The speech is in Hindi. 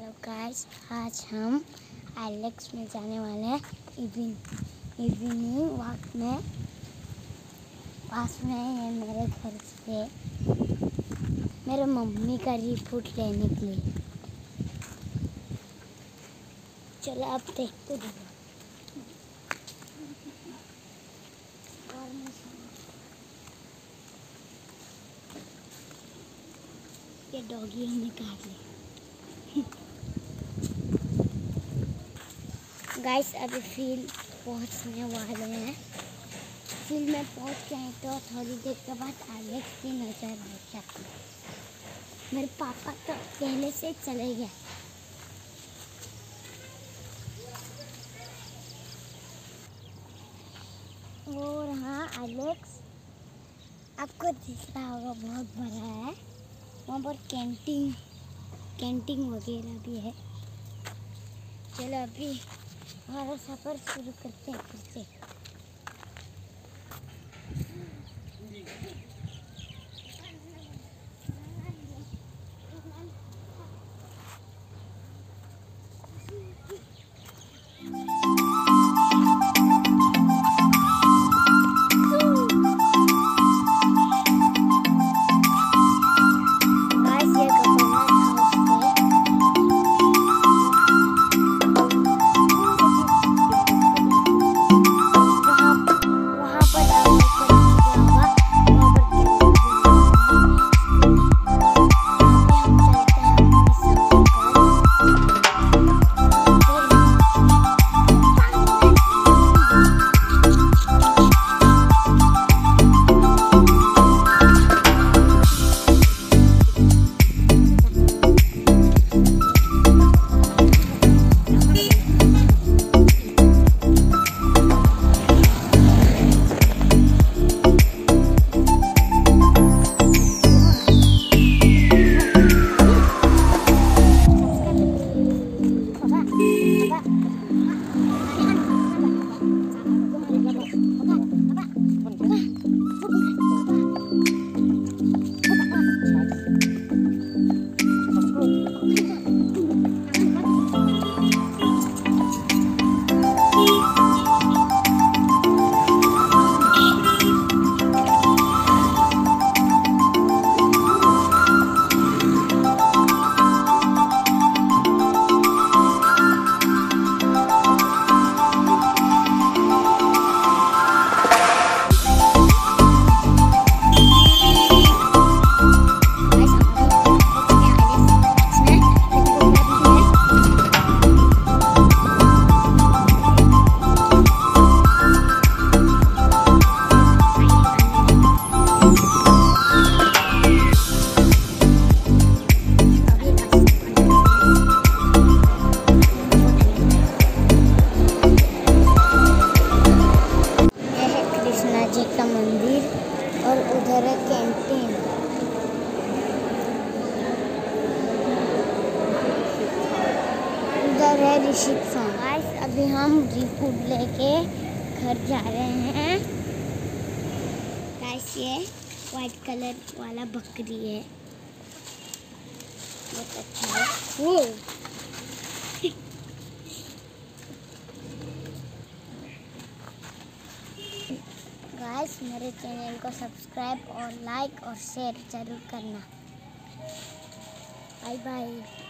हेलो गाइस, आज हम एलेक्स में जाने वाले हैं इवनिंग वॉक में। पास में है मेरे घर से मेरे मम्मी का रिपोर्ट लेने के लिए। चलो आप देखते रहो। ये डॉगी हमने काट लिया। गाइस अभी फील्ड पहुंचने वाले हैं। फील्ड में पहुंच गए तो थोड़ी देर के बाद एलेक्स की नजर आ गया। मेरे पापा तो पहले से चले गए। वो रहा एलेक्स, आपको दिख रहा होगा, बहुत बड़ा है। वहाँ पर कैंटीन वगैरह भी है। चलो अभी हमारा सफ़र शुरू करते हैं फिर से। का मंदिर और उधर है कैंटीन। उधर है ऋषिक फार्म। गाइस अभी हम रिपोर्ट लेके घर जा रहे हैं। गाइस ये वाइट कलर वाला बकरी है, बहुत अच्छा है वो। गाइस मेरे चैनल को सब्सक्राइब और लाइक और शेयर जरूर करना। Bye bye.